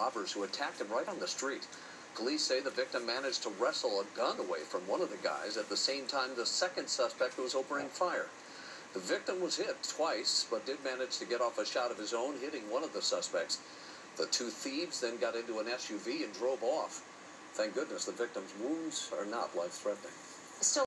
robbers who attacked him right on the street. Police say the victim managed to wrestle a gun away from one of the guys at the same time the second suspect was opening fire. The victim was hit twice, but did manage to get off a shot of his own, hitting one of the suspects. The two thieves then got into an SUV and drove off. Thank goodness the victim's wounds are not life-threatening.